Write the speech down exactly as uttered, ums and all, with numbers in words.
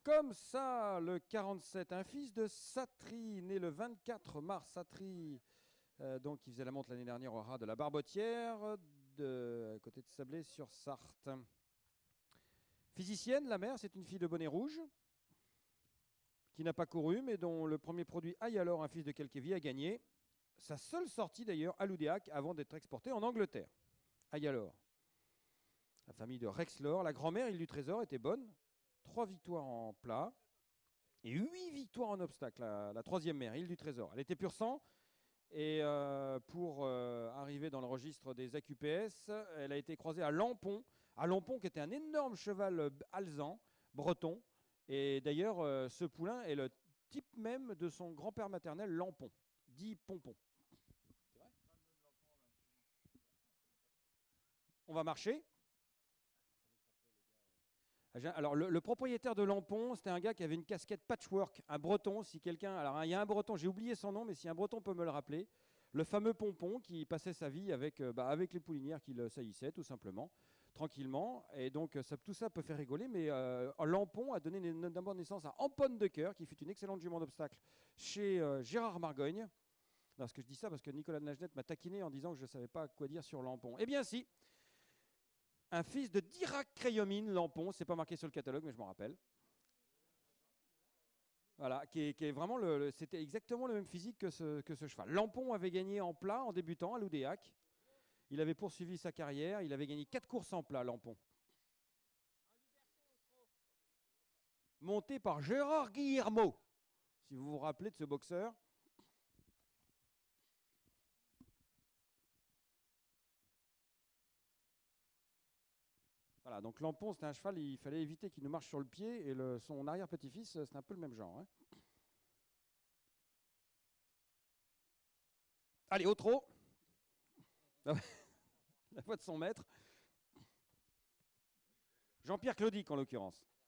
Comme ça, le quarante-sept, un fils de Satri, né le vingt-quatre mars. Satri, euh, donc, qui faisait la montre l'année dernière au ras de la Barbotière, de, à côté de Sablé-sur-Sarthe. Physicienne, la mère, c'est une fille de bonnet rouge, qui n'a pas couru, mais dont le premier produit aille alors un fils de Kelkevi a gagné. Sa seule sortie d'ailleurs à l'Oudéac avant d'être exporté en Angleterre. Aille alors. La famille de Rexlor, la grand-mère, Île du Trésor, était bonne. Trois victoires en plat et huit victoires en obstacle. La, la troisième mère, Île du Trésor. Elle était pur sang. Et euh, pour euh, arriver dans le registre des A Q P S, elle a été croisée à Lampon. À Lampon, qui était un énorme cheval euh, alezan, breton. Et d'ailleurs, euh, ce poulain est le type même de son grand-père maternel, Lampon, dit Pompon. C'est vrai. On va marcher. Alors, le, le propriétaire de Lampon, c'était un gars qui avait une casquette patchwork, un breton. Si quelqu'un. Alors, il y a un breton, j'ai oublié son nom, mais si un breton peut me le rappeler, le fameux Pompon qui passait sa vie avec, euh, bah, avec les poulinières qui le saillissaient, tout simplement, tranquillement. Et donc, ça, tout ça peut faire rigoler, mais euh, Lampon a donné d'abord naissance à Amponne de Coeur, qui fut une excellente jument d'obstacle chez euh, Gérard Margogne. Alors, ce que je dis ça parce que Nicolas de Nagenette m'a taquiné en disant que je ne savais pas quoi dire sur Lampon. Eh bien, si. Un fils de Dirac Crayomine, Lampon, c'est pas marqué sur le catalogue, mais je m'en rappelle. Voilà, qui est, qui est vraiment le, le- c'était exactement le même physique que ce, que ce cheval. Lampon avait gagné en plat en débutant à l'Oudéac. Il avait poursuivi sa carrière. Il avait gagné quatre courses en plat, Lampon. Monté par Gérard Guillermo, si vous vous rappelez de ce boxeur. Voilà, donc Lampon, c'était un cheval, il fallait éviter qu'il ne marche sur le pied. Et le, son arrière-petit-fils, c'est un peu le même genre, hein. Allez, au trot. La voix de son maître. Jean-Pierre Claudic, en l'occurrence.